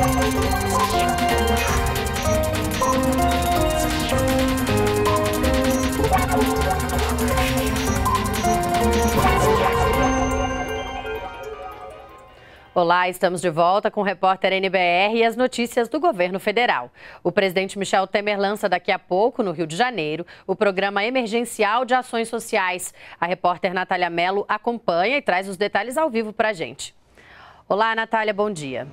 Olá, estamos de volta com o repórter NBR e as notícias do governo federal. O presidente Michel Temer lança daqui a pouco, no Rio de Janeiro, o Programa Emergencial de Ações Sociais. A repórter Natália Mello acompanha e traz os detalhes ao vivo para a gente. Olá, Natália, bom dia.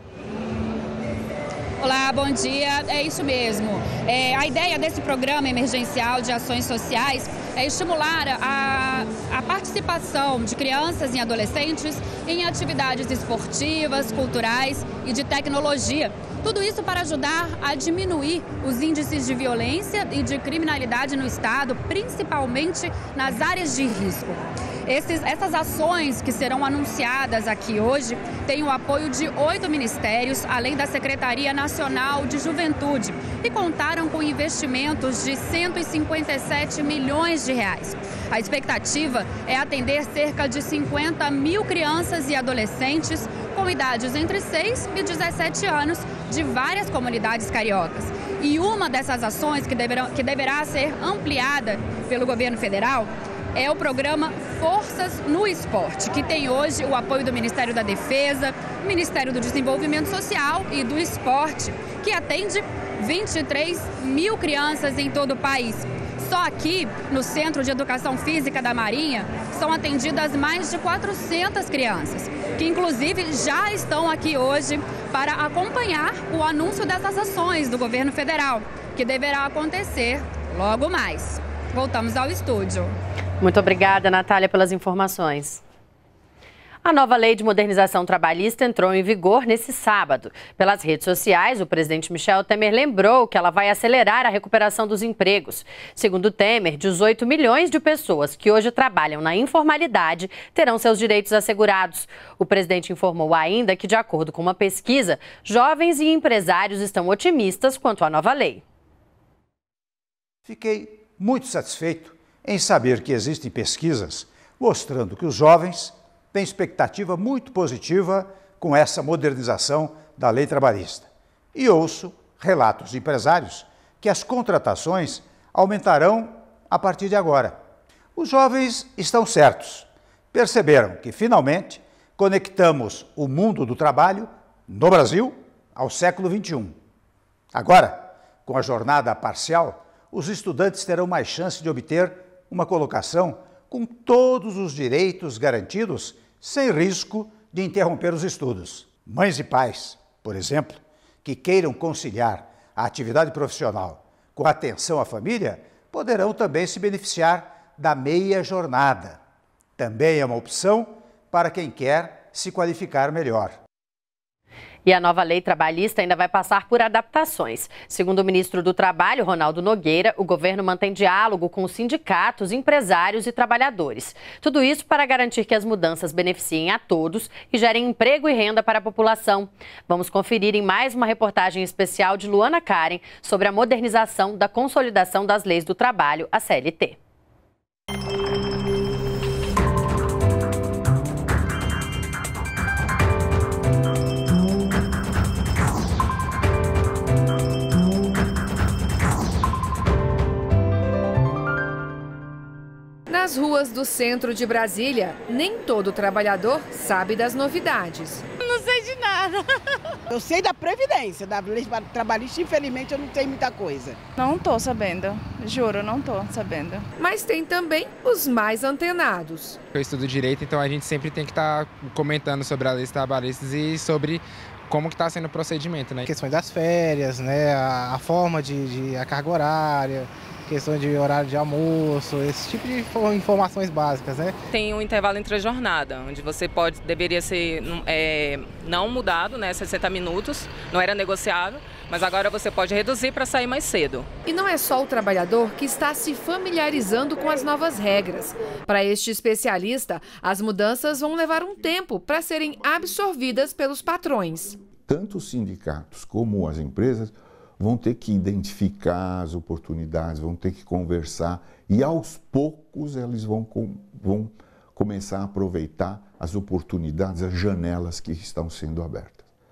Olá, bom dia. É isso mesmo. A ideia desse Programa Emergencial de Ações Sociais é estimular a participação de crianças e adolescentes em atividades esportivas, culturais e de tecnologia. Tudo isso para ajudar a diminuir os índices de violência e de criminalidade no estado, principalmente nas áreas de risco. Essas ações que serão anunciadas aqui hoje têm o apoio de 8 ministérios, além da Secretaria Nacional de Juventude, e contaram com investimentos de 157 milhões de reais. A expectativa é atender cerca de 50 mil crianças e adolescentes com idades entre 6 e 17 anos de várias comunidades cariocas. E uma dessas ações que deverá ser ampliada pelo governo federal é o programa Forças no Esporte, que tem hoje o apoio do Ministério da Defesa, Ministério do Desenvolvimento Social e do Esporte, que atende 23 mil crianças em todo o país. Só aqui, no Centro de Educação Física da Marinha, são atendidas mais de 400 crianças, que inclusive já estão aqui hoje para acompanhar o anúncio dessas ações do governo federal, que deverá acontecer logo mais. Voltamos ao estúdio. Muito obrigada, Natália, pelas informações. A nova lei de modernização trabalhista entrou em vigor nesse sábado. Pelas redes sociais, o presidente Michel Temer lembrou que ela vai acelerar a recuperação dos empregos. Segundo Temer, 18 milhões de pessoas que hoje trabalham na informalidade terão seus direitos assegurados. O presidente informou ainda que, de acordo com uma pesquisa, jovens e empresários estão otimistas quanto à nova lei. Fiquei muito satisfeito em saber que existem pesquisas mostrando que os jovens têm expectativa muito positiva com essa modernização da lei trabalhista. E ouço relatos de empresários que as contratações aumentarão a partir de agora. Os jovens estão certos. Perceberam que, finalmente, conectamos o mundo do trabalho no Brasil ao século XXI. Agora, com a jornada parcial, os estudantes terão mais chance de obter uma colocação com todos os direitos garantidos, sem risco de interromper os estudos. Mães e pais, por exemplo, que queiram conciliar a atividade profissional com a atenção à família, poderão também se beneficiar da meia jornada. Também é uma opção para quem quer se qualificar melhor. E a nova lei trabalhista ainda vai passar por adaptações. Segundo o ministro do Trabalho, Ronaldo Nogueira, o governo mantém diálogo com os sindicatos, empresários e trabalhadores. Tudo isso para garantir que as mudanças beneficiem a todos e gerem emprego e renda para a população. Vamos conferir em mais uma reportagem especial de Luana Karen sobre a modernização da consolidação das leis do trabalho, a CLT. Nas ruas do centro de Brasília, nem todo trabalhador sabe das novidades. Não sei de nada. Eu sei da Previdência, da lei trabalhista, infelizmente eu não sei muita coisa. Não estou sabendo, juro, não estou sabendo. Mas tem também os mais antenados. Eu estudo direito, então a gente sempre tem que estar comentando sobre as leis trabalhistas e sobre como que está sendo o procedimento, né? Questões das férias, né? A forma a carga horária, questões de horário de almoço, esse tipo de informações básicas, né? Tem um intervalo entre a jornada, onde você deveria ser não mudado, né, 60 minutos, não era negociável, mas agora você pode reduzir para sair mais cedo. E não é só o trabalhador que está se familiarizando com as novas regras. Para este especialista, as mudanças vão levar um tempo para serem absorvidas pelos patrões. Tanto os sindicatos como as empresas vão ter que identificar as oportunidades, vão ter que conversar e aos poucos eles vão começar a aproveitar as oportunidades, as janelas que estão sendo abertas.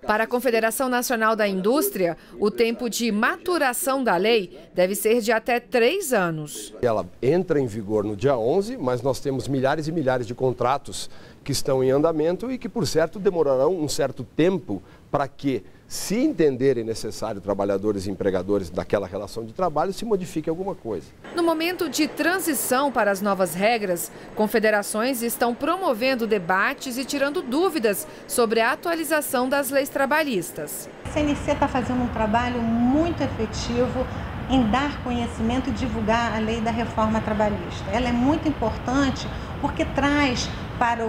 Para a Confederação Nacional da Indústria, o tempo de maturação da lei deve ser de até 3 anos. Ela entra em vigor no dia 11, mas nós temos milhares e milhares de contratos que estão em andamento e que, por certo, demorarão um certo tempo para que, se entenderem necessário trabalhadores e empregadores daquela relação de trabalho, se modifique alguma coisa. No momento de transição para as novas regras, confederações estão promovendo debates e tirando dúvidas sobre a atualização das leis trabalhistas. A CNC está fazendo um trabalho muito efetivo em dar conhecimento e divulgar a lei da reforma trabalhista. Ela é muito importante porque traz para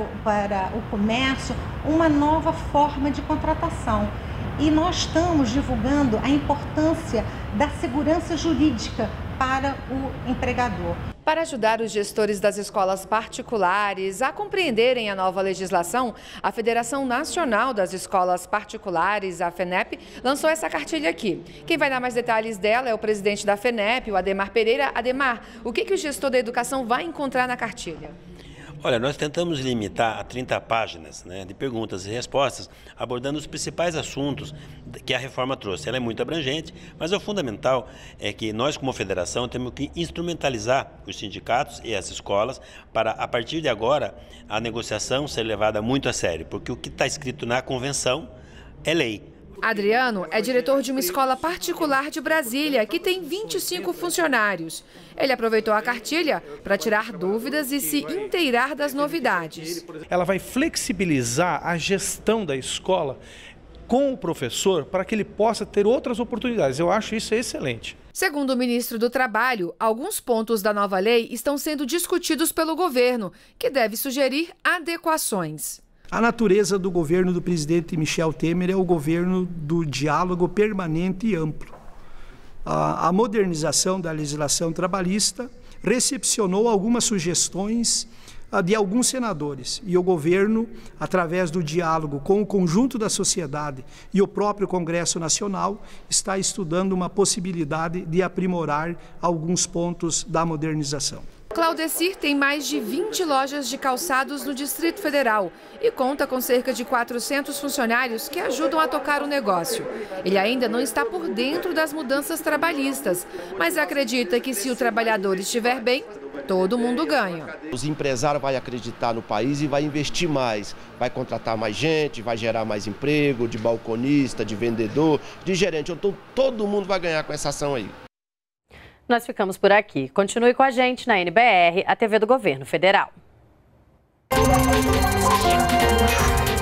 o comércio uma nova forma de contratação. E nós estamos divulgando a importância da segurança jurídica para o empregador. Para ajudar os gestores das escolas particulares a compreenderem a nova legislação, a Federação Nacional das Escolas Particulares, a FENEP, lançou essa cartilha aqui. Quem vai dar mais detalhes dela é o presidente da FENEP, o Ademar Pereira. Ademar, o que o gestor da educação vai encontrar na cartilha? Olha, nós tentamos limitar a 30 páginas, de perguntas e respostas, abordando os principais assuntos que a reforma trouxe. Ela é muito abrangente, mas o fundamental é que nós, como federação, temos que instrumentalizar os sindicatos e as escolas para, a partir de agora, a negociação ser levada muito a sério, porque o que está escrito na convenção é lei. Adriano é diretor de uma escola particular de Brasília, que tem 25 funcionários. Ele aproveitou a cartilha para tirar dúvidas e se inteirar das novidades. Ela vai flexibilizar a gestão da escola com o professor para que ele possa ter outras oportunidades. Eu acho isso excelente. Segundo o ministro do Trabalho, alguns pontos da nova lei estão sendo discutidos pelo governo, que deve sugerir adequações. A natureza do governo do presidente Michel Temer é o governo do diálogo permanente e amplo. A modernização da legislação trabalhista recepcionou algumas sugestões de alguns senadores e o governo, através do diálogo com o conjunto da sociedade e o próprio Congresso Nacional, está estudando uma possibilidade de aprimorar alguns pontos da modernização. Claudecir tem mais de 20 lojas de calçados no Distrito Federal e conta com cerca de 400 funcionários que ajudam a tocar o negócio. Ele ainda não está por dentro das mudanças trabalhistas, mas acredita que se o trabalhador estiver bem, todo mundo ganha. Os empresários vão acreditar no país e vai investir mais, vai contratar mais gente, vai gerar mais emprego, de balconista, de vendedor, de gerente. Então todo mundo vai ganhar com essa ação aí. Nós ficamos por aqui. Continue com a gente na NBR, a TV do Governo Federal.